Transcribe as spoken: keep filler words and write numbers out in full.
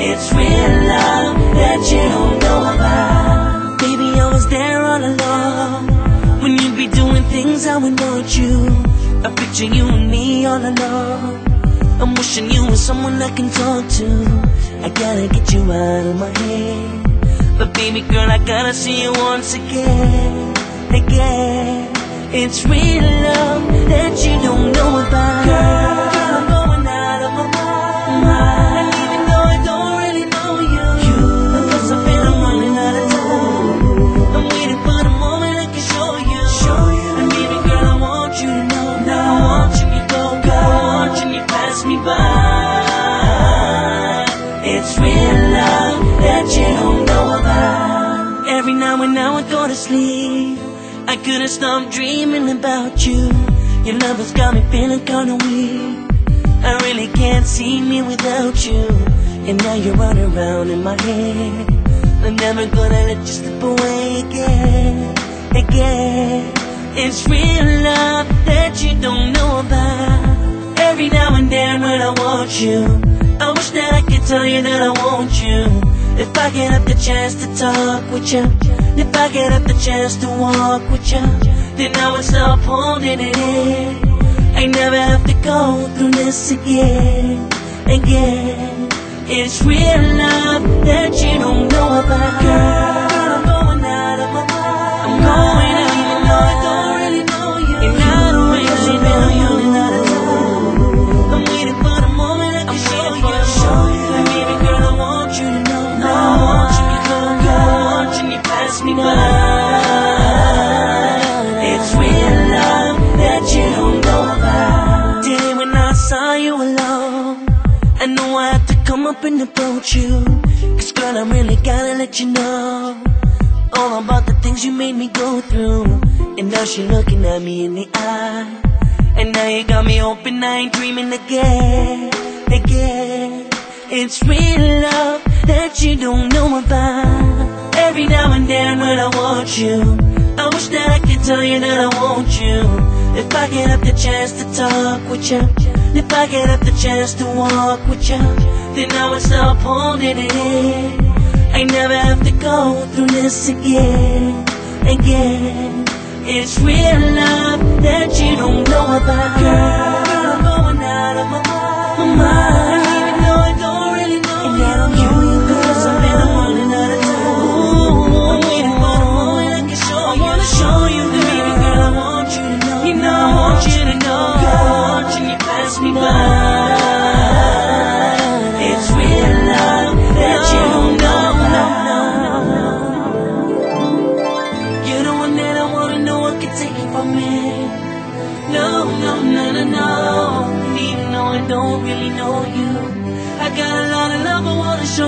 It's real love that you don't know about. Baby, I was there all along when you'd be doing things I would want you. I picture you and me all alone. I'm wishing you were someone I can talk to. I gotta get you out of my head. But baby girl, I gotta see you once again, again. It's real love that you don't know about. Girl, I'm going out of my mind. And even though I don't really know you, you I guess I feel I'm running out of time. I'm waiting for the moment I can show you, show you. And baby girl, I want you to know, now I want you to go, go. I want you to pass me by. It's real love that you don't know about. Every now and now I go to sleep, I couldn't stop dreaming about you. Your love has got me feeling kinda weak. I really can't see me without you. And now you're running around in my head. I'm never gonna let you slip away again, again. It's real love that you don't know about. Every now and then when I want you, I wish that I could tell you that I want you. If I get up the chance to talk with you, if I get up the chance to walk with you, then I would stop holding it in. I never have to go through this again, again. It's real love that you don't know about. Girl, I'm going out of my mind. I'm going out even though I don't really know you. And I don't really know you. Out of time. I'm waiting for the moment I can show you. Show you. And baby girl, I want you to know. Now I want you to go, go. I want you to pass me by. It's real love that you don't know about. Day when I saw you alone, I knew I had to come up and approach you. Cause girl, I really gotta let you know all about the things you made me go through. And now she looking at me in the eye, and now you got me hoping I ain't dreaming again, again. It's real love that you don't know about. Every now and then when I want you, I wish that I could tell you that I want you. If I get up the chance to talk with you, if I get up the chance to walk with you, then I would stop holding it in. I never have to go through this again, again. It's real love that you don't know about. Girl, I'm going out of my mind, my mind.